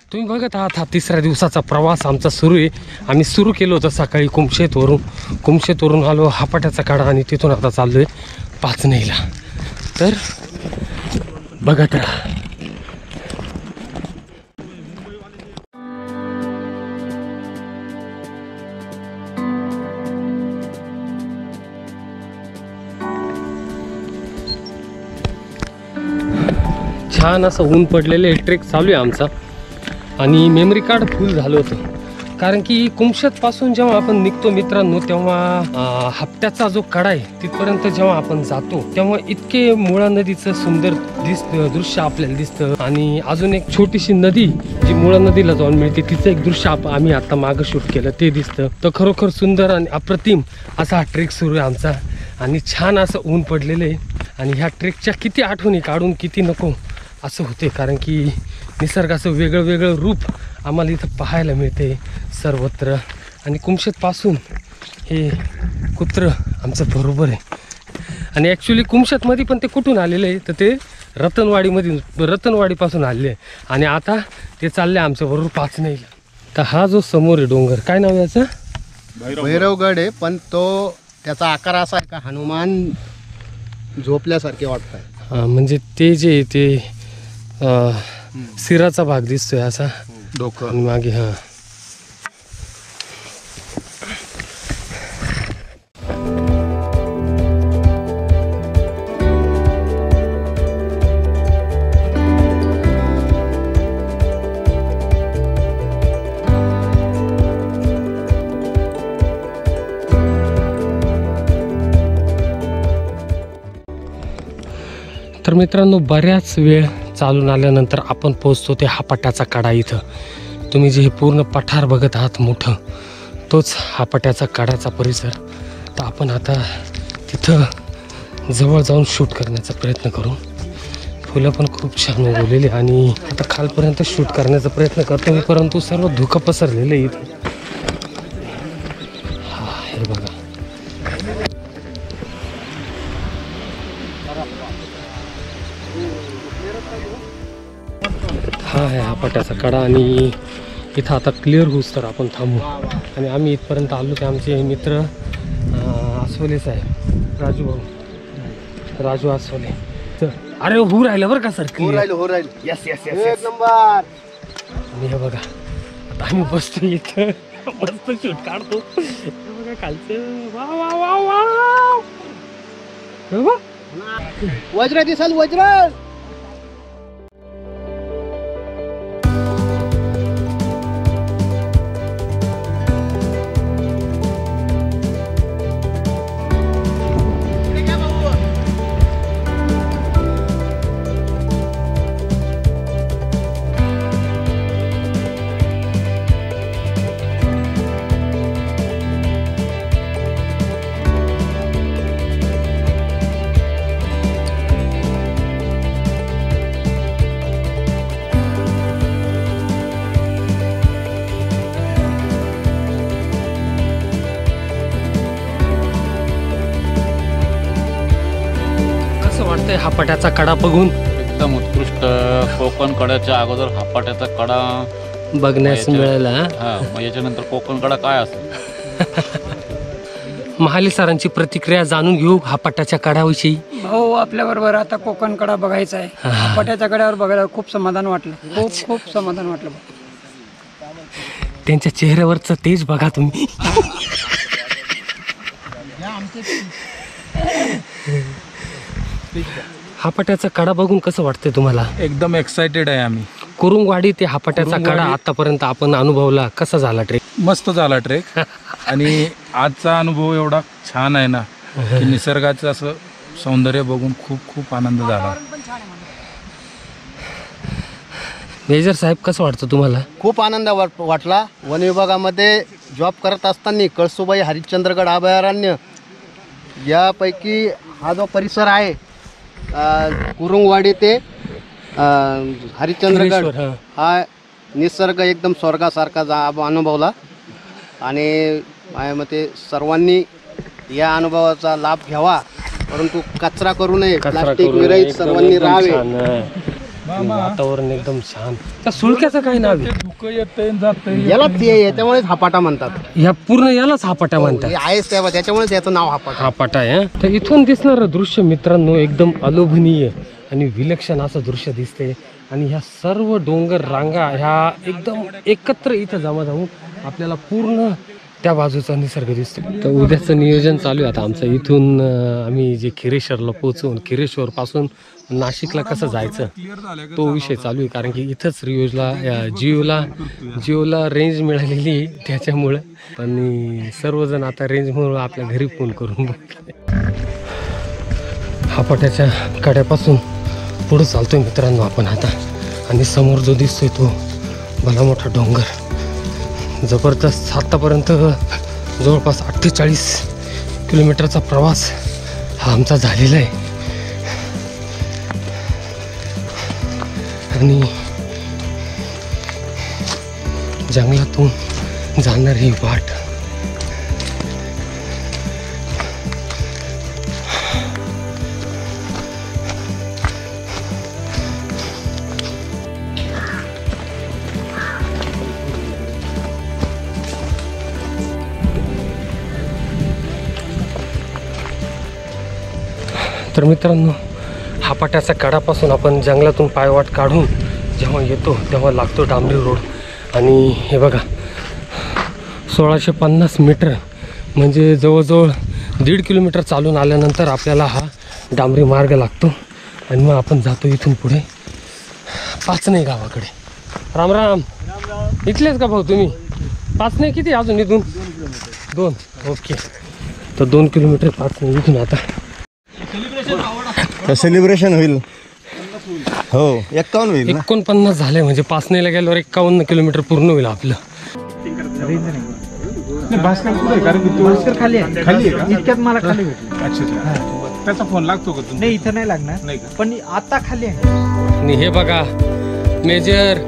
तुम्ही बघत आहात हा तिसऱ्या दिवसाचा प्रवास आमचा सुरू आहे. आम्ही सुरू केलं होतं सकाळी कुमशेतवरून आलो हापाट्याचा कडा आणि तिथून आता चाललो आहे पाचनेला. तर बघत राहा. छान असं ऊन पडलेले ट्रेक चालू आहे आमचा आणि मेमरी कार्ड फुल झालं होतं. कारण की कुमशेतपासून जेव्हा आपण निघतो मित्रांनो तेव्हा हप्त्याचा जो कडा आहे तिथपर्यंत जेव्हा आपण जातो तेव्हा इतके मुळा नदीचं सुंदर दृश्य आपल्याला दिसतं. आणि अजून एक छोटीशी नदी जी मुळा नदीला जाऊन मिळते तिचं एक दृश्य आम्ही आता मागं शूट केलं ते दिसतं. तर खरोखर सुंदर आणि अप्रतिम असा हा ट्रेक सुरू आहे आमचा. आणि छान असं ऊन पडलेलं आहे आणि ह्या ट्रेकच्या किती आठवणी काढून किती नको असं होते. कारण की निसर्गाचं वेगळं वेगळं रूप आम्हाला इथं पाहायला मिळते सर्वत्र. आणि कुमशेतपासून हे कुत्रं आमचं बरोबर आहे. आणि ॲक्च्युली कुमशेतमध्ये पण ते कुठून आलेलं आहे तर ते रतनवाडीपासून आलेले आहे. आणि आता ते चालले आमच्याबरोबर पाचनेला. तर हा जो समोर आहे डोंगर काय नाव याचं भैरवगड आहे. पण तो त्याचा आकार असा आहे का हनुमान झोपल्यासारखे वाटत आहे. म्हणजे ते जे ते सिराचा भाग दिसतोय असा डोकं आणि मागे हा तर मित्रांनो बऱ्याच वेळ चालून आल्यानंतर आपण पोहोचतो ते हापाट्याचा कडा इथं. तुम्ही जे हे पूर्ण पठार बघत आहात मोठं तोच हापाट्याचा कडाचा परिसर. तर आपण आता तिथं जवळ जाऊन शूट करण्याचा प्रयत्न करू. फुलं पण खूप छान उगवलेली आणि आता खालपर्यंत शूट करण्याचा प्रयत्न करतो मी परंतु सर्व धुकं पसरलेलं आहे इथं. हा हे बघा हा आहे हापाट्याचा कडा. आणि इथं आता क्लिअर होऊस तर आपण थांबू. आणि आम्ही इथपर्यंत आलो ते आमचे मित्र आसवले साहेब राजू आसवले. तर अरे हो राहिलं बरं का sir yes yes yes number. आणि हे बघा आता आम्ही बसतो इथं मस्त शूट काढतो. बघा खालचं वा वा वा वा वज्र दिसल वज्र. हापाट्याचा कडा बघून एकदम उत्कृष्ट. कोकण कड्याच्या अगोदर हापाट्याचा कडा बघण्यास मिळाला. मग याच्यानंतर कोकण कडा काय असेल. महाले सरांची प्रतिक्रिया जाणून घेऊ हापाट्याच्या कड्याविषयी. भाऊ आपल्या बरोबर आता कोकण कडा बघायचा आहे. हापाट्याच्या कड्यावर बघायला खूप समाधान वाटलं. खूप समाधान वाटलं. त्यांच्या चेहऱ्यावरचं तेज बघा तुम्ही. हापाट्याचा कडा बघून कसं वाटतंय तुम्हाला. एकदम एक्साइटेड आहे आम्ही. कुरुंगवाडी ते हापाट्याचा कडा आतापर्यंत आपण अनुभवला कसा झाला ट्रेक. मस्त झाला ट्रेक. आणि आजचा अनुभव एवढा छान आहे ना की निसर्गाचं असं सौंदर्य बघून खूप खूप आनंद झाला. मेजर साहेब कसं वाटतं तुम्हाला. खूप आनंद वाटला. वन विभागामध्ये जॉब करत असताना कळसुबाई हरिश्चंद्रगड अभयारण्य यापैकी हा जो परिसर आहे कुरुंगवाडी ते हरिश्चंद्रगड हा निसर्ग एकदम स्वर्गासारखा अनुभवला. आणि माझ्या मते सर्वांनी या अनुभवाचा लाभ घ्यावा परंतु कचरा करू नये. प्लास्टिक विरहित सर्वांनी राहावे. वातावरण एकदम छान. त्या सुळक्याचं काय नाव आहे? धुकं येतंय जातंय. याला ते त्यामुळेच हापाटा म्हणतात. ह्या पूर्ण यालाच हापाटा म्हणतात. हे आहेच त्याच्यामुळेच याचं नाव हापाटा. हापाटा आहे. तर इथून दिसणारं दृश्य मित्रांनो एकदम अलोभनीय आणि विलक्षण असं दृश्य दिसते. आणि ह्या सर्व डोंगर रांगा ह्या एकदम एकत्र इथं जमा जाऊन आपल्याला पूर्ण त्या बाजूचा निसर्ग दिसतो. तर उद्याचं नियोजन चालू आहे आता आमचं. इथून आम्ही जे खिरेश्वरला पोहोचून खिरेश्वरपासून नाशिकला कसं जायचं तो विषय चालू आहे. कारण की इथंच जिओला रेंज मिळालेली आहे त्याच्यामुळं. आणि सर्वजण आता रेंजमुळं आपल्या घरी फोन करून बघते. हापाट्याच्या कड्यापासून पुढं चालतोय मित्रांनो आपण आता. आणि समोर जो दिसतोय तो भला मोठा डोंगर जबरदस्त. आत्तापर्यंत जवळपास 48 किलोमीटरचा प्रवास हा आमचा झालेला आहे. आणि जंगलातून जाणार ही वाट तर मित्रांनो हापाट्याचा कडापासून आपण जंगलातून पायवाट काढून जेव्हा येतो तेव्हा लागतो डांबरी रोड. आणि हे बघा 1650 मीटर म्हणजे जवळजवळ 1.5 किलोमीटर चालून आल्यानंतर आपल्याला हा डांबरी मार्ग लागतो. आणि मग आपण जातो इथून पुढे पाचनई गावाकडे. राम राम. इथलेच का भाऊ तुम्ही? पाचनई किती अजून इथून? 2. ओके. तर 2 किलोमीटर पाचनई इथून. आता सेलिब्रेशन होईल. हो 51 होईल. 49 झाले म्हणजे पाचनेला गेल्यावर 51 किलोमीटर पूर्ण होईल आपलं. खाली आहे का? इतक्यात मला खाली भेटलं. अच्छा. त्याचा फोन लागतो का तुम्ही? नाही इथं नाही लागणार. नाही का? पण आता खाली आहे. आणि हे बघा मेजर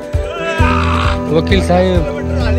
वकील साहेब.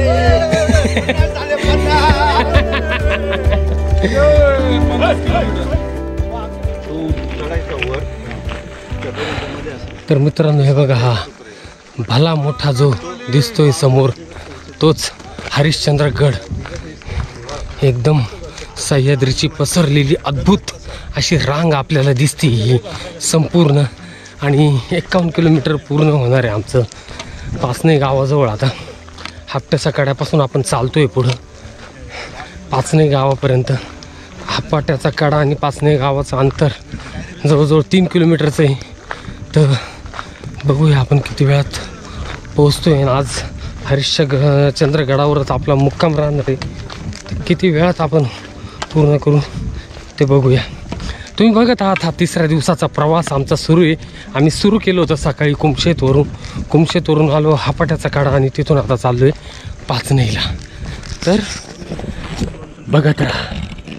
तर मित्रांनो हे बघा हा भला मोठा जो दिसतोय समोर तोच हरिश्चंद्रगड. एकदम सह्याद्रीची पसरलेली अद्भुत अशी रांग आपल्याला दिसते ही संपूर्ण. आणि 51 किलोमीटर पूर्ण होणार आहे आमचं पाचनई गावाजवळ. आता हापट्याच्या कड्यापासून आपण चालतोय पुढं पाचनई गावापर्यंत. हापाट्याचा कडा आणि पाचनई गावाचं अंतर जवळजवळ 3 किलोमीटरचं आहे. तर बघूया आपण किती वेळात पोहोचतोय. आणि आज हरिश्चंद्रगडावरच आपला मुक्काम राहणार आहे. तर किती वेळात आपण पूर्ण करू ते बघूया. तुम्ही बघत आहात हा 3ऱ्या दिवसाचा प्रवास आमचा सुरू आहे. आम्ही सुरू केलं होतं सकाळी कुमशेतवरून आलो हापाट्याचा कडा आणि तिथून आता चाललो आहे पाचनईला. तर बघत राहा.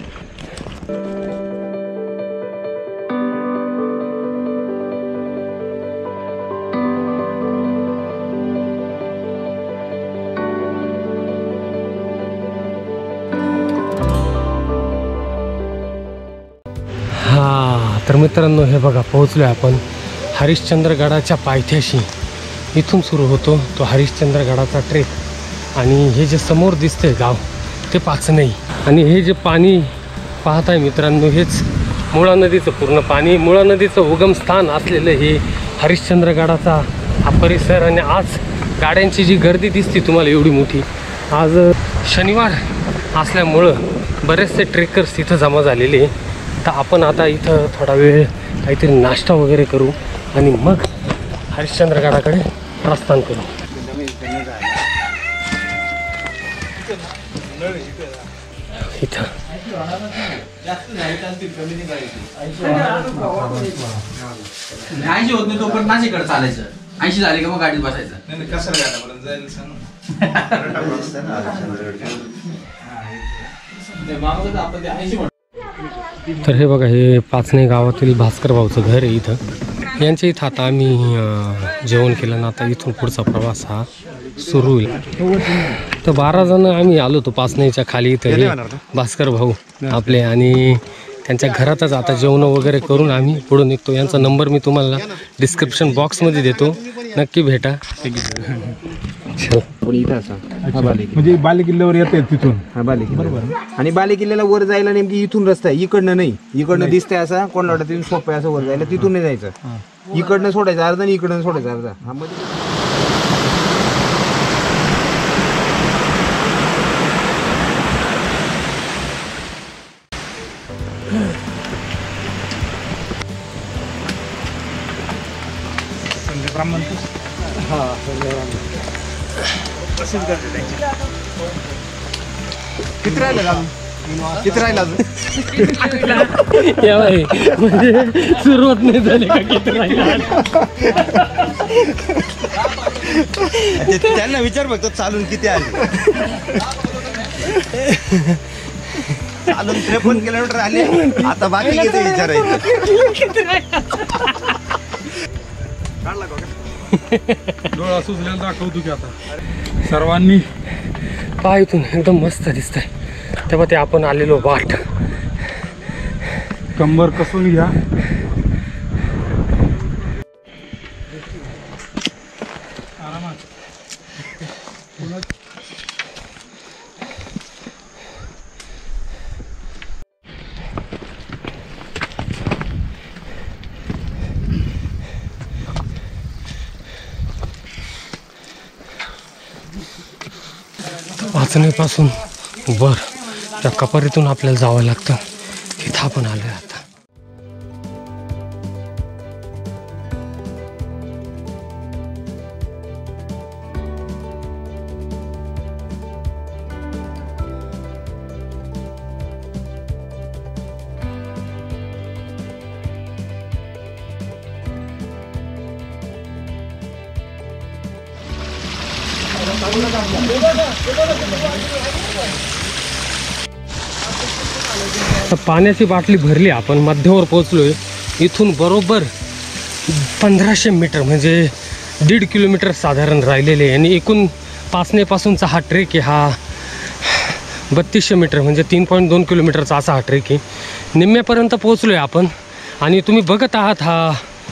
तर मित्रांनो हे बघा पोहोचलो आहे आपण हरिश्चंद्रगडाच्या पायथ्याशी. इथून सुरू होतो तो हरिश्चंद्रगडाचा ट्रेक. आणि हे जे समोर दिसतंय गाव ते पाचनई. आणि हे जे पाणी पाहताय मित्रांनो हेच मुळा नदीचं पूर्ण पाणी. मुळा नदीचं उगम स्थान असलेलं हे हरिश्चंद्रगडाचा हा परिसर. आणि आज गाड्यांची जी गर्दी दिसते तुम्हाला एवढी मोठी, आज शनिवार असल्यामुळं बरेचसे ट्रेकर्स इथं जमा झालेले. तर आपण आता इथं थोडा वेळ काहीतरी नाश्ता वगैरे करू आणि मग हरिश्चंद्रगडाकडे प्रस्थान करू. इथं ऐंशी होत नाही तोपर्यंत नाशिकडे चालायचं. 80 झाले का मग गाडीत बसायचं. तर हे बघा हे पाचनई गावातील भास्कर भाऊचं घर आहे इथं. यांच्या इथं आता आम्ही जेवण केलं ना. आता इथून पुढचा प्रवास हा सुरू होईल. तर 12 जण आम्ही आलो होतो पाचनईच्या खाली. इथं हे भास्कर भाऊ आपले आणि त्यांच्या घरातच आता जेवण वगैरे करून आम्ही पुढे निघतो. यांचा नंबर मी तुम्हाला डिस्क्रिप्शन बॉक्समध्ये देतो, नक्की भेटा. चल. म्हणजे बालेकिल्ल्यावर येते तिथून. हा बालेकिल्ला बरोबर. आणि बालेकिल्ल्याला वर जायला नेमकी इथून रस्ता आहे, इकडनं नाही. इकडनं दिसतंय असा कोणाला तिथून सोपं आहे असं वर जायला, तिथून नाही जायचं. इकडनं सोडायचं अर्धा आणि इकडनं सोडायचं अर्धा. हा मध्ये किती राहिलं अजून? किती राहिलं अजून? या बाई, म्हणजे सुरुवात नाही झाली का किती राहिलं? त्यांना विचार बघतो चालून किती आले. चालून 53 किलोमीटर आले, आता बाकी किती विचारायचं. डोळा सुजलेला दाखवतो की आता सर्वांनी. पहा इथून एकदम मस्त दिसतंय. तेव्हा ते आपण आलेलो वाट. कंबर कसून घ्या. वाचनेपासून वर त्या कपारीतून आपल्याला जावं लागतं. तिथं आपण आलोय आता. तर पाण्याची बाटली भरली, आपण मध्यावर पोहोचलोय. इथून बरोबर 1500 मीटर म्हणजे 1.5 किलोमीटर साधारण राहिलेले आहे. आणि एकूण पाचनेपासूनचा हा ट्रेक आहे. हा 3200 मीटर म्हणजे 3.2 किलोमीटरचा असा हा ट्रेक आहे. निम्म्यापर्यंत पोहोचलोय आपण. आणि तुम्ही बघत आहात हा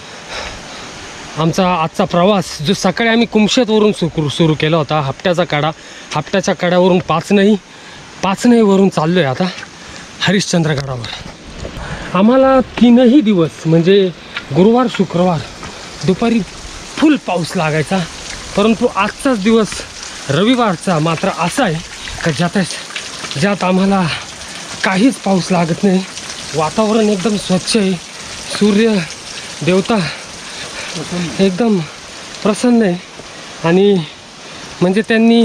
आमचा आजचा प्रवास, जो सकाळी आम्ही कुमशेतवरून सुरू केला होता. हप्त्याचा कडा, हप्त्याच्या कड्यावरून पाचनेवरून चाललो आहे आता हरिश्चंद्रगडावर. आम्हाला 3ही दिवस म्हणजे गुरुवार शुक्रवार दुपारी फुल पाऊस लागायचा. परंतु आजचाच दिवस रविवारचा मात्र असा आहे का ज्यात आम्हाला काहीच पाऊस लागत नाही. वातावरण एकदम स्वच्छ आहे. सूर्य देवता एकदम प्रसन्न आहे. आणि म्हणजे त्यांनी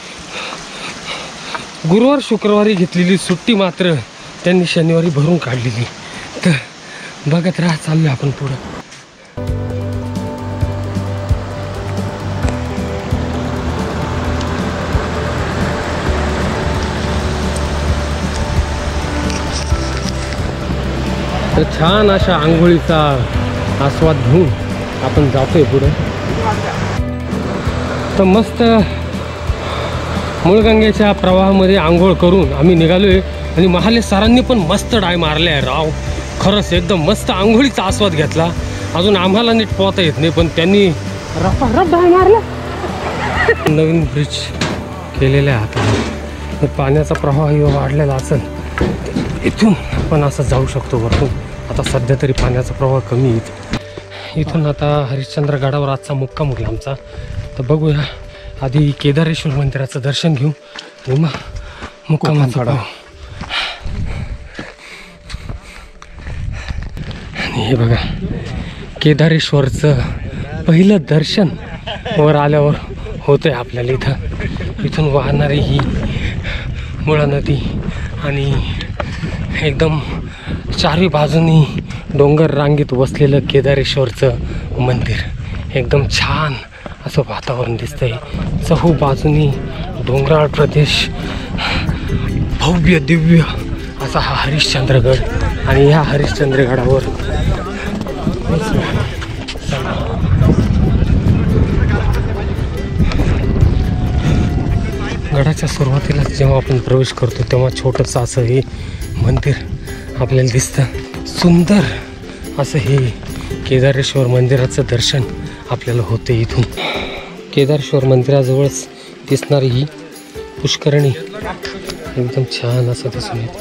गुरुवार शुक्रवारी घेतलेली सुट्टी मात्र त्यांनी शनिवारी भरून काढलेली. तर बघत राहा, चाललोय आपण पुढं. तर छान अशा आंघोळीचा आस्वाद घेऊन आपण जातोय पुढं. तर मस्त मूळगंगेच्या प्रवाहामध्ये आंघोळ करून आम्ही निघालोय. आणि महाले सरांनी पण मस्त डाय मारले आहे राव. खरंच एकदम मस्त आंघोळीचा आस्वाद घेतला. अजून आम्हाला नीट पोहता येत नाही, पण त्यांनी रफ डाय मारला. नवीन ब्रिज केलेला आहे आता. तर पाण्याचा प्रवाह वाढलेला असेल, इथून आपण असं जाऊ शकतो वरतून. आता सध्या तरी पाण्याचा प्रवाह कमी आहे. इथून आता हरिश्चंद्रगडावर आजचा मुक्काम होईल आमचा. तर बघूया, आधी केदारेश्वर मंदिराचं दर्शन घेऊ आणि मग मुक्कामाचा प्रवाह. आणि हे बघा, केदारेश्वरचं पहिलं दर्शन वर आल्यावर होतं आहे आपल्याला. इथून वाहणारी ही मुळा नदी आणि एकदम चारही बाजूनी डोंगर रांगेत वसलेलं केदारेश्वरचं मंदिर. एकदम छान असं वातावरण दिसतंय. चहू बाजूनी डोंगराळ प्रदेश, भव्य दिव्य असा हा हरिश्चंद्रगड. आणि ह्या हरिश्चंद्रगडावर गडाच्या सुरुवातीला जेव्हा आपण प्रवेश करतो तेव्हा छोटंसं असं हे मंदिर आपल्याला दिसतं सुंदर असं हे केदारेश्वर मंदिराचं दर्शन आपल्याला होते इथून. केदारेश्वर मंदिराजवळच दिसणारी ही पुष्करणी एकदम छान असं दिसून येते.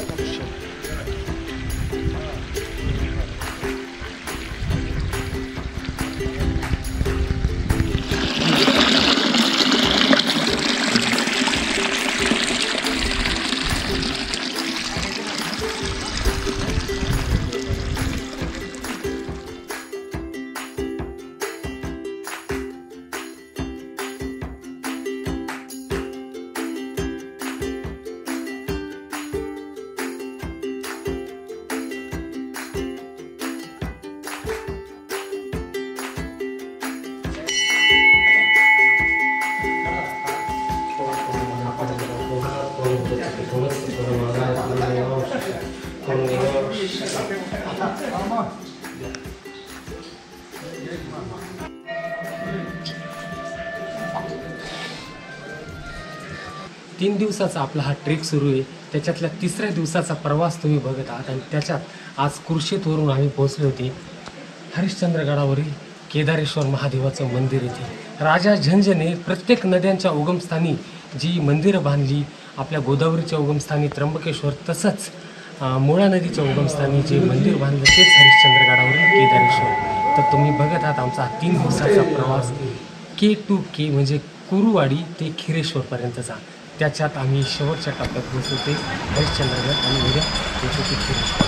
तीन दिवसाचा आपला हा ट्रेक सुरू आहे. त्याच्यातल्या तिसऱ्या दिवसाचा प्रवास तुम्ही बघत आहात आणि त्याच्यात आज कुर्शेतवरून आम्ही पोहोचले होते हरिश्चंद्रगडावरील केदारेश्वर महादेवाचं मंदिर येथे. राजा झंझने प्रत्येक नद्यांच्या उगमस्थानी जी मंदिरं बांधली, आपल्या गोदावरीच्या उगमस्थानी त्र्यंबकेश्वर, तसंच मुळा नदीच्या उगमस्थानी जे मंदिर बांधलं तेच हरिश्चंद्रगडावरील केदारेश्वर. तर तुम्ही बघत आहात आमचा 3 दिवसाचा प्रवास K2K म्हणजे कुरुवाडी ते खिरेश्वरपर्यंतचा. त्याच्यात आम्ही शेवटच्या टप्प्यात पोहोचलो ते हरिश्चंद्रगड आणि उद्या पोहोचलो ते खिरेश्वर.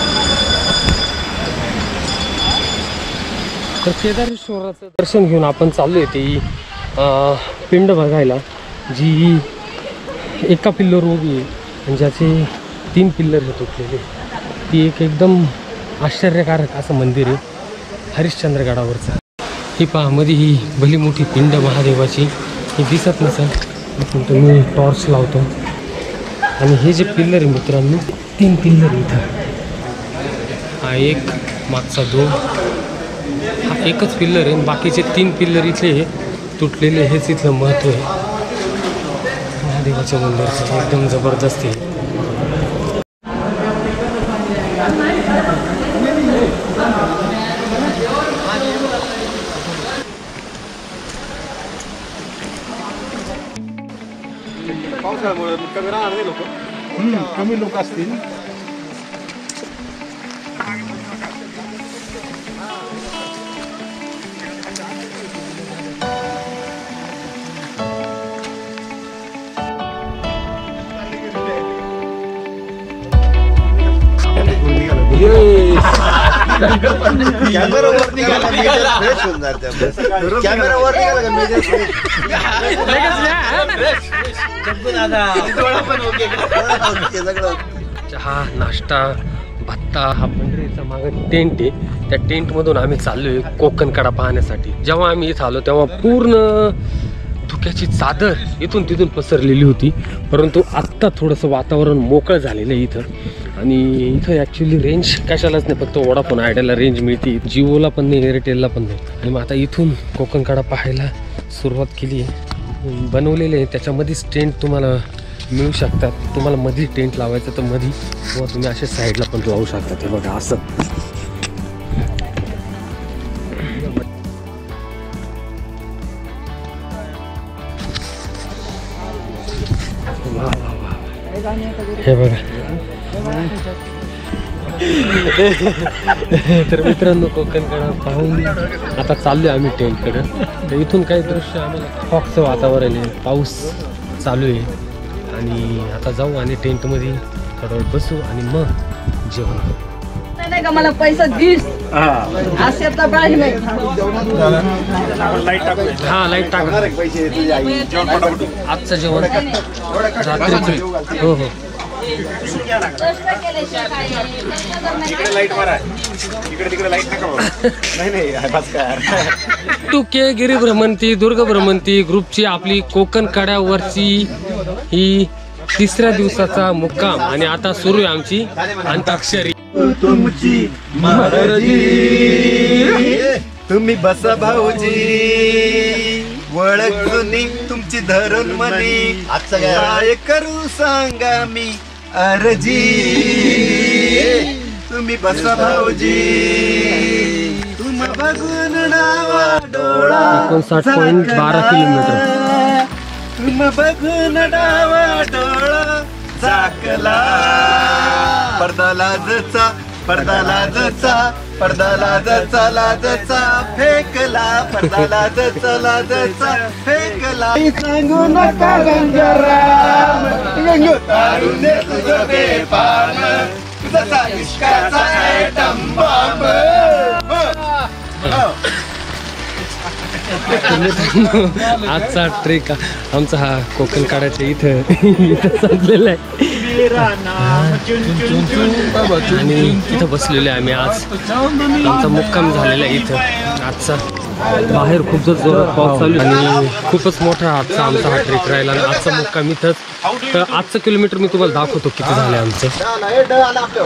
तर केदारेश्वराचं दर्शन घेऊन आपण चाललो आहे ती पिंड बघायला, जी एका पिल्लर उभी आहे आणि ज्याचे 3 पिल्लर हे तुटलेले. ती एक एकदम आश्चर्यकारक असं मंदिर आहे हरिश्चंद्रगडावरचं. ही पहा मध्ये ही भली मोठी पिंड महादेवाची, ही दिसत नसेल पण मी टॉर्च लावतो. आणि हे जे पिल्लर आहे मित्रांनो, 3 पिल्लर इथं. हा एक, मागचा 2, हा एकच पिल्लर आहे. बाकीचे 3 पिल्लर इथले तुटलेले. हेच इथलं महत्त्व आहे महादेवाच्या मंदिराचं. एकदम जबरदस्त आहे. पावसाळ्यामुळे कमी राहणार नाही लोक. कमी लोक असतील. कॅमेरावर निघाला फ्रेश होऊन जाते. कॅमेरावर निघाला का मेजर फ्रेश. चहा, नाश्ता, भत्ता, हा पंढरीचा मागं टेंट आहे. त्या टेंटमधून आम्ही चाललो आहे कोकणकडा पाहण्यासाठी. जेव्हा आम्ही इथं आलो तेव्हा पूर्ण धुक्याची चादर इथून तिथून पसरलेली होती, परंतु आत्ता थोडंसं वातावरण मोकळं झालेलं आहे इथं. आणि इथं ॲक्च्युली रेंज कशालाच नाही, फक्त वोडाफोन आयडियाला रेंज मिळते, जिओला पण नाही, एअरटेलला पण नाही. आणि मग आता इथून कोकणकडा पाहायला सुरुवात केली आहे. बनवलेले आहे, त्याच्यामध्येच टेंट तुम्हाला मिळू शकतात. तुम्हाला मध्ये टेंट लावायचं तर मध्ये, किंवा तुम्ही अशा साईडला पण लावू शकता. ते बघा असं. हे बघा. तर मित्रांनो, कोकणकडा पाहून आता चाललो आम्ही टेंटकडं. तर इथून काही दृश्य आम्हाला फॉगचं वातावरण आहे, पाऊस चालू आहे. आणि आता जाऊ आणि टेंटमध्ये थोडा वेळ बसू आणि मग जेवण करू. नाही का मला पैसा दीस असे तर पाहिजे नाही. हा, लाईट टाका. आजचं जेवण रात्रीचं. हो हो. टुके गिरी भ्रमंती, दुर्ग भ्रमंती ग्रुपची आपली कोकण कड्यावरची ही 3ऱ्या दिवसाचा मुक्काम. आणि आता सुरू आहे आमची अंताक्षरी. तुमची महाराजी तुम्ही बसा भाऊजी, ओळख जुनी तुमची धरून मनी, काय करू सांगा मी अर्जी. तुम्ही बसा भाऊजी तुम बघून डावा डोळा 59.12 किलोमीटर. तुम बघून डावा डोळा झाकला पडदा लाजचा पडदा लाजचा पडदा लाजचा लाजचा फेकला पडदा लाजचा लाजचा फेकला सांगू नका गंगाराम गंग तारुण्य तुझं बेपान तुझा इश्काचा ॲटम बॉम्ब. आजचा ट्रेक आमचा हा कोकण काढायचा इथं संपलेला आहे आणि इथं बसलेलो आहे आम्ही. आज आमचा मुक्काम झालेला आहे इथं आजचा. बाहेर खूप जोरात पाऊस चालू आणि खूपच मोठा आजचा आमचा हा ट्रेक राहिला आणि आजचा मुक्काम इथंच. तर आजचं किलोमीटर मी तुम्हाला दाखवतो किती झालं आमचं.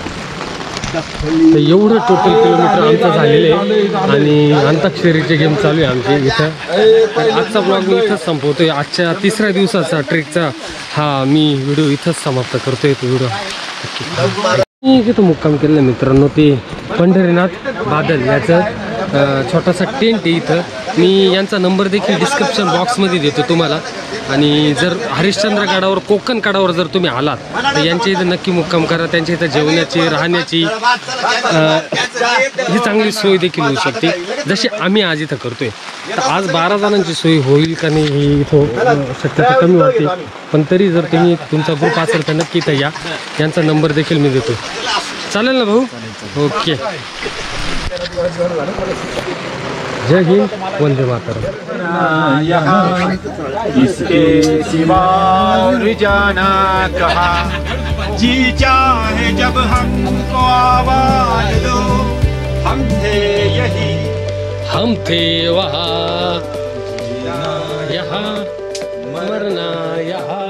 तर एवढं टोटल किलोमीटर आमचं झालेलं आहे आणि अंताक्षरीचे गेम चालू आहे आमचे इथं. तर आजचा ब्लॉग मी इथंच संपवतोय. आजच्या 3ऱ्या दिवसाचा ट्रेकचा हा मी व्हिडिओ इथंच समाप्त करतोय. तो व्हिडिओ मी इथं मुक्काम केलेलं मित्रांनो. ते पंढरीनाथ बादल याचं छोटासा टेंट आहे इथं. मी यांचा नंबर देखील डिस्क्रिप्शन बॉक्समध्ये देतो तुम्हाला. आणि जर हरिश्चंद्र गडावर कोकण गडावर जर तुम्ही आलात तर यांच्या इथं नक्की मुक्काम करा. त्यांच्या इथं जेवण्याची राहण्याची ही चांगली सोय देखील होऊ शकते जशी आम्ही आज इथं करतोय. तर आज 12 जणांची सोय होईल का नाही ही इथं शक्यता कमी वाटते. पण तरी जर तुम्ही तुमचा ग्रुप असेल तर नक्की इथं या. यांचा नंबर देखील मी देतो. चालेल ना भाऊ? ओके. जय हिंद, वंदे मातरम. इसके सिवा और जाना कहाँ जी चाहे जब हमको आवाज दो हम थे यही हम थे वहाँ यहाँ मरना यहाँ.